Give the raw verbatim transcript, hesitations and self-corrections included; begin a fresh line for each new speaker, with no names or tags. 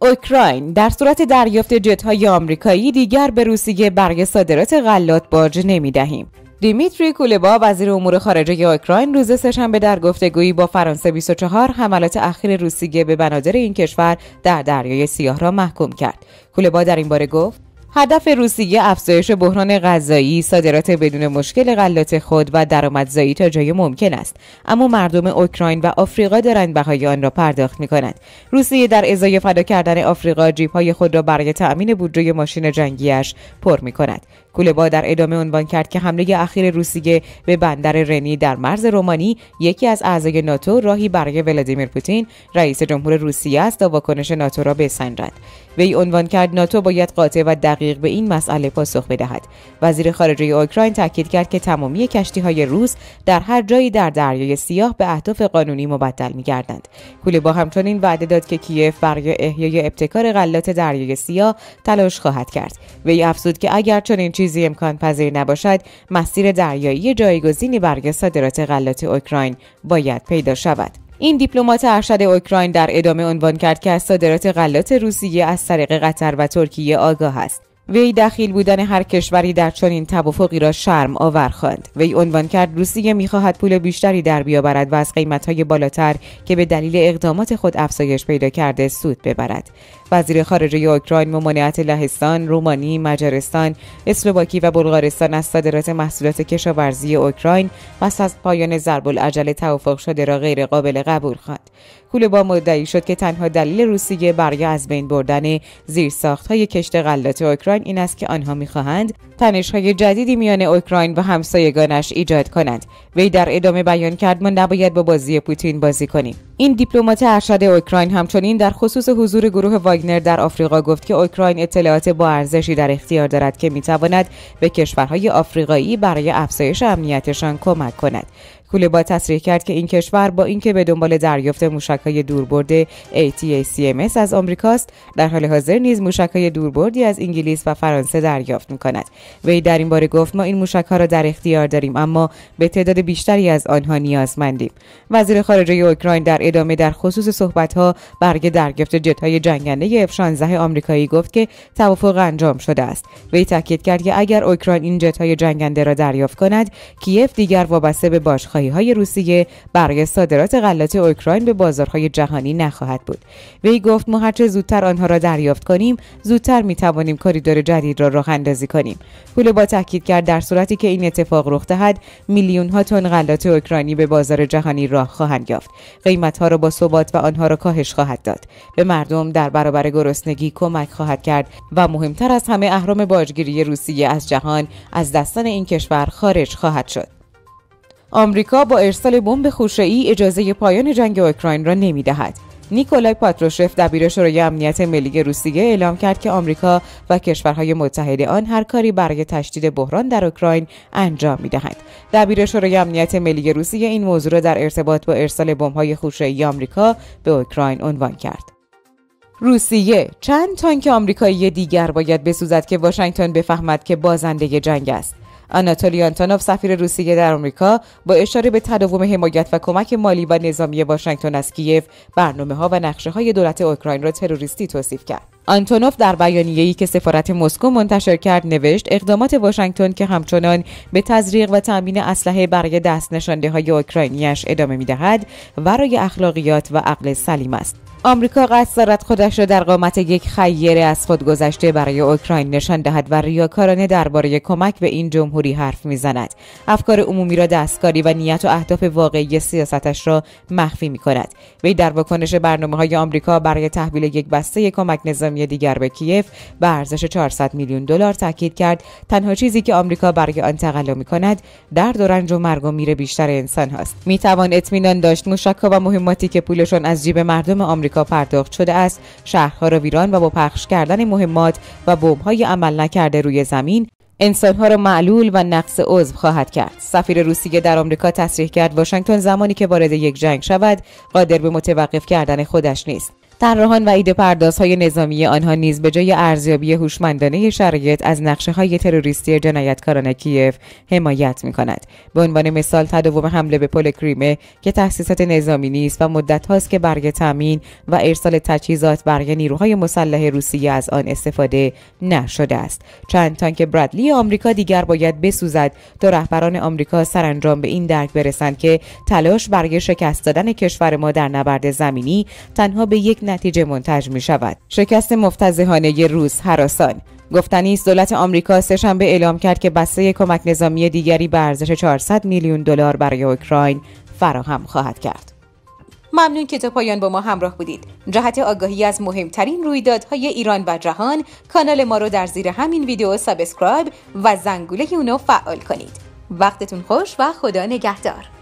اوکراین در صورت دریافت جت‌های آمریکایی دیگر به روسیه برای صادرات غلات باج نمی‌دهیم. دیمیتری کولبا وزیر امور خارجه اوکراین روز سه‌شنبه در گفتگویی با فرانسه بیست و چهار حملات اخیر روسیه به بنادر این کشور در دریای سیاه را محکوم کرد. کولبا در این باره گفت: هدف روسیه افزایش بحران غذایی، صادرات بدون مشکل غلات خود و درآمدزایی تا جای ممکن است، اما مردم اوکراین و آفریقا دارند بهای آن را پرداخت می‌کنند. روسیه در ازای فدا کردن آفریقا جیب‌های خود را برای تأمین بودجه ماشین جنگی‌اش پر می‌کند. کولبا در ادامه عنوان کرد که حمله اخیر روسیه به بندر رنی در مرز رومانی یکی از اعضای ناتو راهی برای ولادیمیر پوتین رئیس جمهور روسیه است تا واکنش ناتو را بسنجد. وی عنوان کرد ناتو باید قاطع و دقیق به این مسئله پاسخ بدهد. وزیر خارجه اوکراین تاکید کرد که تمامی کشتی‌های روس در هر جایی در دریای سیاه به اهداف قانونی مبدل می‌گردند. کولبا همچنین وعده داد که کیف برای احیای ابتکار غلات دریای سیاه تلاش خواهد کرد. وی افزود که اگر چنین چیزی امکان پذیر نباشد، مسیر دریایی جایگزینی برای صادرات غلات اوکراین باید پیدا شود. این دیپلمات ارشد اوکراین در ادامه عنوان کرد که از صادرات غلات روسیه از طریق قطر و ترکیه آگاه است. وی دخیل بودن هر کشوری در چنین توافقی را شرم آور خواند. وی عنوان کرد روسیه می‌خواهد پول بیشتری در بیاورد و از قیمت‌های بالاتر که به دلیل اقدامات خود افزایش پیدا کرده سود ببرد. وزیر خارجه اوکراین ممانعت لهستان، رومانی، مجارستان، اسلواکی و بلغارستان از صادرات محصولات کشاورزی اوکراین پس از پایان ضرب العجل توافق شده را غیر قابل قبول خواند. کولبا مدعی شد که تنها دلیل روسیه برای از بین بردن زیرساخت‌های کشت غلات اوکراین این است که آنها می‌خواهند تنش‌های جدیدی میان اوکراین و همسایگانش ایجاد کنند. وی در ادامه بیان کرد: ما نباید با بازی پوتین بازی کنیم. این دیپلمات ارشد اوکراین همچنین در خصوص حضور گروه واگنر در آفریقا گفت که اوکراین اطلاعات با ارزشی در اختیار دارد که می‌تواند به کشورهای آفریقایی برای افزایش امنیتشان کمک کند. کولبا تصریح کرد که این کشور با اینکه به دنبال دریافت موشک‌های دوربرد ای تی ای سی ام اس از آمریکاست، در حال حاضر نیز موشک‌های دوربردی از انگلیس و فرانسه دریافت می‌کند. وی در این باره گفت: ما این موشک‌ها را در اختیار داریم، اما به تعداد بیشتری از آنها نیازمندیم. وزیر خارجه اوکراین در ادامه در خصوص صحبت‌ها برای دریافت جت‌های جنگنده اف شانزده آمریکایی گفت که توافق انجام شده است. وی تاکید کرد که اگر اوکراین این جت‌های جنگنده را دریافت کند، کیف دیگر وابسته به باشگاه‌های روسیه برای صادرات غلات اوکراین به بازارهای جهانی نخواهد بود. وی گفت: ما هرچه زودتر آنها را دریافت کنیم، زودتر می‌توانیم کاریدور جدید را راه اندازی کنیم. کولبا تاکید کرد در صورتی که این اتفاق رخ دهد، میلیون‌ها تن غلات اوکراینی به بازار جهانی راه خواهند یافت. قیمت‌ها را با ثبات و آنها را کاهش خواهد داد. به مردم در برابر گرسنگی کمک خواهد کرد و مهمتر از همه اهرم باجگیری روسیه از جهان از دستان این کشور خارج خواهد شد. آمریکا با ارسال بمب خوشه‌ای اجازه پایان جنگ اوکراین را نمی‌دهد. نیکولای پاتروشف دبیر شورای امنیت ملی روسیه اعلام کرد که آمریکا و کشورهای متحد آن هر کاری برای تشدید بحران در اوکراین انجام می‌دهند. دبیر شورای امنیت ملی روسیه این موضوع را در ارتباط با ارسال بمب‌های خوشه‌ای آمریکا به اوکراین عنوان کرد. روسیه: چند تانک آمریکایی دیگر باید بسوزد که واشنگتن بفهمد که بازنده جنگ است. آناتولی آنتونوف سفیر روسیه در آمریکا با اشاره به تداوم حمایت و کمک مالی و نظامی واشنگتن از کیف، برنامه‌ها و نقشه‌های دولت اوکراین را تروریستی توصیف کرد. آنتونوف در بیانیه‌ای که سفارت مسکو منتشر کرد نوشت: اقدامات واشنگتن که همچنان به تزریق و تأمین اسلحه برای دست نشانده‌های اوکراینی‌اش ادامه می‌دهد، ورای اخلاقیات و عقل سلیم است. آمریکا قصد دارد خودش را در قامت یک خیره از خودگذشته برای اوکراین نشان دهد و ریاکارانه درباره کمک به این جمهوری حرف میزند. افکار عمومی را دستکاری و نیت و اهداف واقعی سیاستش را مخفی میکند. وی در واکنش برنامه‌های آمریکا برای تحویل یک بسته کمک نظامی دیگر به کیف به ارزش چهارصد میلیون دلار تاکید کرد تنها چیزی که آمریکا برای آن تقلا میکند درد و رنج و مرگ و میر بیشتر انسان هاست. میتوان اطمینان داشت موشک‌ها و مهماتی که پولشون از جیب مردم آمریکا پرداخت شده است، شهرها را ویران و با پخش کردن مهمات و بمب‌های عمل نکرده روی زمین انسان‌ها را معلول و نقص عضو خواهد کرد. سفیر روسیه در آمریکا تصریح کرد واشنگتن زمانی که وارد یک جنگ شود قادر به متوقف کردن خودش نیست. طراحان و ایده پردازهای نظامی آنها نیز به جای ارزیابی هوشمندانه شرایط از نقشه‌های تروریستی جنایتکاران کیف حمایت می‌کند. به عنوان مثال تداوم حمله به پل کریمه که تأسیسات نظامی نیست و مدت هاست که برای تامین و ارسال تجهیزات برای نیروهای مسلح روسیه از آن استفاده نشده است. چند تانک برادلی آمریکا دیگر باید بسوزد تا رهبران آمریکا سرانجام به این درک برسند که تلاش برای شکست دادن کشور ما در نبرد زمینی تنها به یک نتیجه منتج می شود: شکست مفتضحانه روس هراسان. گفتنی است دولت آمریکا سه‌شنبه اعلام کرد که بسته کمک نظامی دیگری به ارزش چهارصد میلیون دلار برای اوکراین فراهم خواهد کرد. ممنون که تا پایان با ما همراه بودید. جهت آگاهی از مهمترین رویدادهای ایران و جهان، کانال ما رو در زیر همین ویدیو سابسکرایب و زنگوله اونو فعال کنید. وقتتون خوش و خدا نگهدار.